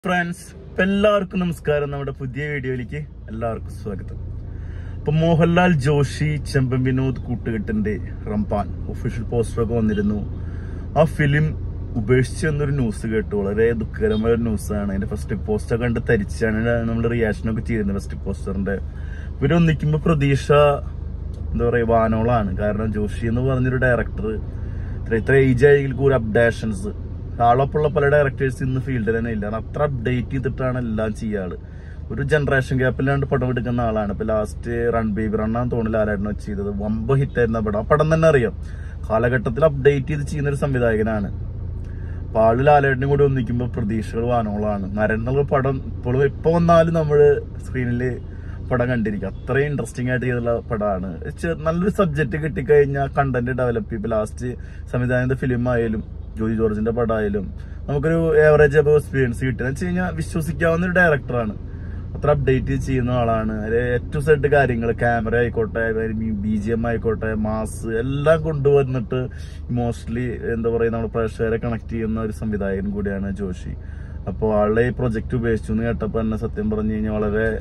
Friends, എല്ലാവർക്കും നമസ്കാരം. നമ്മുടെ പുതിയ വീഡിയോയിലേക്ക് എല്ലാവർക്കും സ്വാഗതം. അപ്പൊ മോഹൻലാൽ, ജോഷി, ചെമ്പൻ വിനോദ് കൂട്ടുകെട്ടിന്റെ റംപാൻ ഒഫീഷ്യൽ പോസ്റ്ററൊക്കെ വന്നിരുന്നു. ആ ഫിലിം ഉപേക്ഷിച്ചു എന്നൊരു ന്യൂസ് കേട്ടു. വളരെ ദുഃഖകരമായ ഒരു ന്യൂസാണ്. അതിന്റെ ഫസ്റ്റ് പോസ്റ്റർ കണ്ട് തരിച്ചാണ് നമ്മൾ റിയാക്ഷനൊക്കെ ചെയ്തിരുന്നത്. ഫസ്റ്റ് പോസ്റ്ററിന്റെ ഇവരൊന്നിക്കുമ്പോ പ്രതീക്ഷ എന്താ പറയാ വാനോളാണ്. കാരണം ജോഷി എന്ന് പറഞ്ഞൊരു ഡയറക്ടർ ഇത്ര ഏജ് ആയെങ്കിൽ കൂടി അപ്ഡേഷൻസ് ആളൊപ്പുള്ള പല ഡയറക്ടേഴ്സ് ഇന്ന് ഫീൽഡിൽ തന്നെ ഇല്ല. അത്ര അപ്ഡേറ്റ് ചെയ്തിട്ടാണ് എല്ലാം ചെയ്യാറ്. ഒരു ജനറേഷൻ ഗ്യാപ്പില്ലാണ്ട് പടം എടുക്കുന്ന ആളാണ്. ഇപ്പൊ ലാസ്റ്റ് റൺ ബേബി റണ്ണാന്ന് തോന്നില്ല ആരായിരുന്നു ചെയ്തത്. വമ്പ ഹിറ്റായിരുന്ന പടം. ആ പടം തന്നെ അറിയാം. കാലഘട്ടത്തിൽ അപ്ഡേറ്റ് ചെയ്ത് ചെയ്യുന്ന ഒരു സംവിധായകനാണ്. അപ്പൊ ആള് ലാലേട്ടനും കൂടി ഒന്നിക്കുമ്പോ പ്രതീക്ഷകൾ വാനോളാണ്. നരനുള്ള പടം ഇപ്പോഴും എപ്പോ വന്നാലും നമ്മള് സ്ക്രീനില് പടം കണ്ടിരിക്കും. അത്രയും ഇൻട്രസ്റ്റിംഗ് ആയിട്ട് ചെയ്തുള്ള പടമാണ്. നല്ലൊരു സബ്ജക്ട് കിട്ടിക്കഴിഞ്ഞാൽ കണ്ടന്റ് ഡെവലപ്പ് ചെയ്യും. ലാസ്റ്റ് സംവിധാനത്തിന്റെ ഫിലിം ആയാലും ജോയി ജോർജിന്റെ പടമായാലും നമുക്കൊരു ഏവറേജ് അബവ് എക്സ്പീരിയൻസ് കിട്ടുക എന്ന് വെച്ച് കഴിഞ്ഞാൽ വിശ്വസിക്കാവുന്ന ഒരു ഡയറക്ടറാണ്. അത്ര അപ്ഡേറ്റ് ചെയ്യുന്ന ആളാണ്. ഏറ്റവും സെറ്റ് കാര്യങ്ങൾ, ക്യാമറ ആയിക്കോട്ടെ, BGM ആയിക്കോട്ടെ, മാസ് എല്ലാം കൊണ്ടുവന്നിട്ട് ഇമോഷണലി എന്താ പറയുക നമ്മുടെ പ്രേക്ഷകരെ കണക്ട് ചെയ്യുന്ന ഒരു സംവിധായകൻ കൂടിയാണ് ജോഷി. അപ്പോൾ ആളുടെ ഈ പ്രൊജക്ട് ഉപേക്ഷിച്ചു എന്ന് കേട്ടപ്പോൾ തന്നെ സത്യം പറഞ്ഞു കഴിഞ്ഞാൽ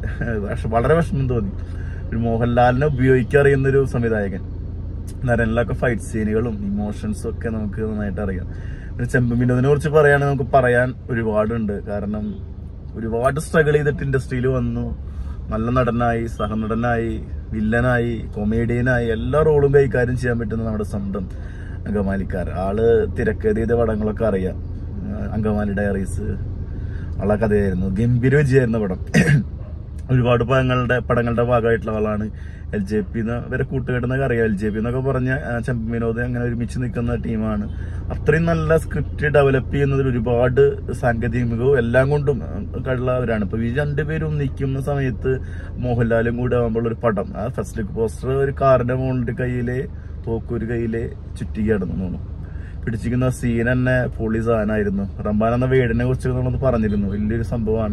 വളരെ വിഷമം തോന്നി. ഒരു മോഹൻലാലിനെ ഉപയോഗിക്കറിയുന്നൊരു സംവിധായകൻ. നരനിലൊക്കെ ഫൈറ്റ് സീനുകളും ഇമോഷൻസും ഒക്കെ നമുക്ക് നന്നായിട്ട് അറിയാം. പിന്നെ ചെമ്പൻ വിനോദിനെ കുറിച്ച് പറയുകയാണെങ്കിൽ നമുക്ക് പറയാൻ ഒരുപാടുണ്ട്. കാരണം ഒരുപാട് സ്ട്രഗിൾ ചെയ്തിട്ട് ഇൻഡസ്ട്രിയിൽ വന്നു. നല്ല നടനായി, സഹനടനായി, വില്ലനായി, കൊമേഡിയനായി എല്ലാ റോളും കൈകാര്യം ചെയ്യാൻ പറ്റുന്ന നമ്മുടെ സ്വന്തം അങ്കമാലിക്കാരൻ. ആള് തിരക്കഥ ചെയ്ത പടങ്ങളൊക്കെ അറിയാം. അങ്കമാലി ഡയറീസ് ഉള്ള കഥയായിരുന്നു. ഗംഭീര വിജയമായിരുന്ന പടം. ഒരുപാട് പടങ്ങളുടെ ഭാഗമായിട്ടുള്ള ആളാണ്. LJP വരെ കൂട്ടുകെട്ടെന്നൊക്കെ അറിയാം. LJP എന്നൊക്കെ പറഞ്ഞ ചെമ്പൻ വിനോദ് അങ്ങനെ ഒരുമിച്ച് നിൽക്കുന്ന ടീമാണ്. അത്രയും നല്ല സ്ക്രിപ്റ്റ് ഡെവലപ്പ് ചെയ്യുന്നതിൽ ഒരുപാട് സാങ്കേതിക മികവും എല്ലാം കൊണ്ടും ഉള്ളവരാണ്. ഇപ്പൊ ഈ രണ്ടുപേരും നിൽക്കുന്ന സമയത്ത് മോഹൻലാലും കൂടെ ആകുമ്പോൾ ഒരു പടം, ആ ഫസ്റ്റ് ലുക്ക് പോസ്റ്റർ ഒരു കാറിന്റെ മുകളിൽ കയ്യില് തോക്കൊരു കയ്യില് ചുറ്റി കിടന്നു പിടിച്ചിരിക്കുന്ന സീൻ തന്നെ പൊളി സാധനമായിരുന്നു. റംബാൻ എന്ന വീടിനെ കുറിച്ച് നമ്മളൊന്ന് പറഞ്ഞിരുന്നു. വലിയൊരു സംഭവമാണ്.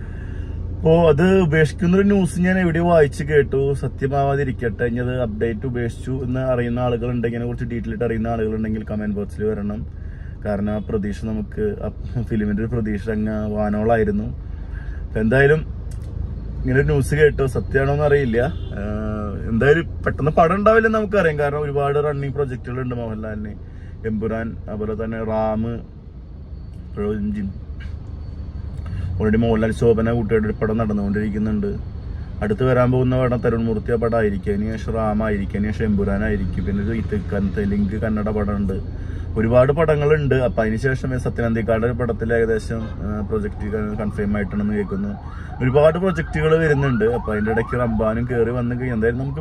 അപ്പോ അത് ഉപേക്ഷിക്കുന്നൊരു ന്യൂസ് ഞാൻ എവിടെ വായിച്ചു കേട്ടു. സത്യമാവാതിരിക്കട്ടെ. ഇനി അത് അപ്ഡേറ്റ് ഉപേക്ഷിച്ചു എന്ന് അറിയുന്ന ആളുകളുണ്ടെങ്കിൽ, അതിനെ കുറിച്ച് ഡീറ്റെയിൽ ആയിട്ട് അറിയുന്ന ആളുകളുണ്ടെങ്കിൽ കമന്റ് ബോക്സിൽ വരണം. കാരണം ആ പ്രതീക്ഷ നമുക്ക് ഫിലിമിന്റെ ഒരു പ്രതീക്ഷ അങ്ങ് വാനോളായിരുന്നു. എന്തായാലും ഇങ്ങനെ ഒരു ന്യൂസ് കേട്ടു. സത്യമാണോന്ന് അറിയില്ല. എന്തായാലും പെട്ടെന്ന് പടം ഉണ്ടാവില്ലെന്ന് നമുക്കറിയാം. കാരണം ഒരുപാട് റണ്ണിങ് പ്രൊജക്ടുകൾ ഉണ്ട് മോഹൻലാലിന്. എമ്പുരാൻ, അതുപോലെ തന്നെ റാം, ഓൾറെഡി മോഹൻലാൽ ശോഭന കൂട്ടുകാരുടെ ഒരു പടം നടന്നുകൊണ്ടിരിക്കുന്നുണ്ട്. അടുത്ത് വരാൻ പോകുന്ന പടം തരുൺമൂർത്തി ആ പടം ആയിരിക്കും. അതിന് ശേഷം റാം ആയിരിക്കും. അതിന് ശേഷം എമ്പുരാൻ ആയിരിക്കും. പിന്നെ തെലുങ്ക്, കന്നഡ പടമുണ്ട്. ഒരുപാട് പടങ്ങളുണ്ട്. അപ്പൊ അതിനുശേഷം സത്യനന്ദിക്കാട് പടത്തിൽ ഏകദേശം പ്രൊജക്ട് കൺഫേം ആയിട്ടുണ്ടെന്ന് കേൾക്കുന്നു. ഒരുപാട് പ്രൊജക്ടുകൾ വരുന്നുണ്ട്. അപ്പൊ അതിന്റെ ഇടയ്ക്ക് റംബാനും കയറി വന്നു കഴിഞ്ഞാൽ എന്തായാലും നമുക്ക്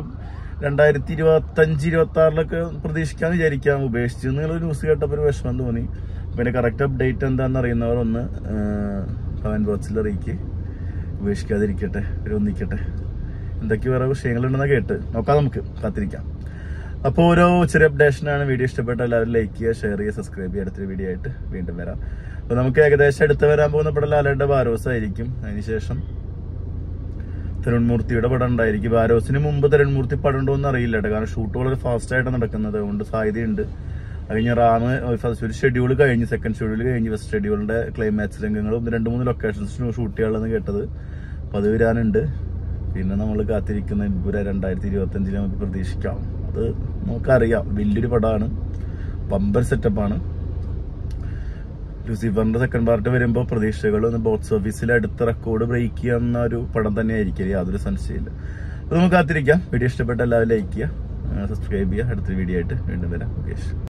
2025-26 പ്രതീക്ഷിക്കാന്ന് വിചാരിക്കാം. ഉപേക്ഷിച്ചു എന്നുള്ള ന്യൂസ് കേട്ടപ്പോൾ ഒരു വിഷമം തോന്നി. പിന്നെ കറക്റ്റ് അപ്ഡേറ്റ് എന്താണെന്ന് അറിയുന്നവർ ഒന്ന് കമന്റ് ബോക്സിൽ അറിയിക്ക്. ഉപേക്ഷിക്കാതിരിക്കട്ടെ, ഒന്നിക്കട്ടെ. എന്തൊക്കെ വേറെ വിഷയങ്ങളുണ്ടെന്ന് കേട്ട് നോക്കാം. നമുക്ക് കാത്തിരിക്കാം. അപ്പോൾ ഓരോ ചെറിയ അപ്ഡേഷനാണ്. വീഡിയോ ഇഷ്ടപ്പെട്ട എല്ലാവരും ലൈക്ക് ചെയ്യുക, ഷെയർ ചെയ്യുക, സബ്സ്ക്രൈബ് ചെയ്യുക. അടുത്തൊരു വീഡിയോ ആയിട്ട് വീണ്ടും വരാം. അപ്പൊ നമുക്ക് ഏകദേശം അടുത്ത് വരാൻ പോകുന്ന പടം ലാലേട്ടന്റെ ബാരോസ് ആയിരിക്കും. അതിനുശേഷം തരുൺമൂർത്തിയുടെ പടം ഉണ്ടായിരിക്കും. ബാരോസിന് മുമ്പ് തരുൺമൂർത്തി പടം ഉണ്ടോ എന്ന് അറിയില്ല കേട്ടോ. കാരണം ഷൂട്ട് വളരെ ഫാസ്റ്റ് ആയിട്ട് നടക്കുന്നത്. അതുകൊണ്ട് സാധ്യതയുണ്ട്. കഴിഞ്ഞ റാം ഒരു ഷെഡ്യൂൾ കഴിഞ്ഞ്, സെക്കൻഡ് ഷെഡ്യൂൾ കഴിഞ്ഞ് ഫസ്റ്റ് ഷെഡ്യൂളിന്റെ ക്ലൈമാക്സ് രംഗങ്ങൾ 2-3 ലൊക്കേഷൻസ് ഷൂട്ട് ചെയ്യാനുള്ളതെന്ന് കേട്ടത്. അപ്പൊ അത് വരാനുണ്ട്. പിന്നെ നമ്മൾ കാത്തിരിക്കുന്ന 2025 നമുക്ക് പ്രതീക്ഷിക്കാം. അത് നമുക്കറിയാം. വലിയൊരു പടമാണ്. ബമ്പർ സെറ്റപ്പാണ്. ലൂസിഫറിന്റെ സെക്കൻഡ് പാർട്ട് വരുമ്പോൾ പ്രതീക്ഷകൾ ബോക്സ് ഓഫീസിൽ അടുത്ത റെക്കോർഡ് ബ്രേക്ക് ചെയ്യുന്ന ഒരു പടം തന്നെ ആയിരിക്കും. യാതൊരു സംശയമില്ല. അപ്പൊ നമുക്ക് കാത്തിരിക്കാം. വീഡിയോ ഇഷ്ടപ്പെട്ട എല്ലാവരും ലൈക്ക് ചെയ്യുക, സബ്സ്ക്രൈബ് ചെയ്യുക. അടുത്തൊരു വീഡിയോ ആയിട്ട് വീണ്ടും വരാം. മുകേഷ്.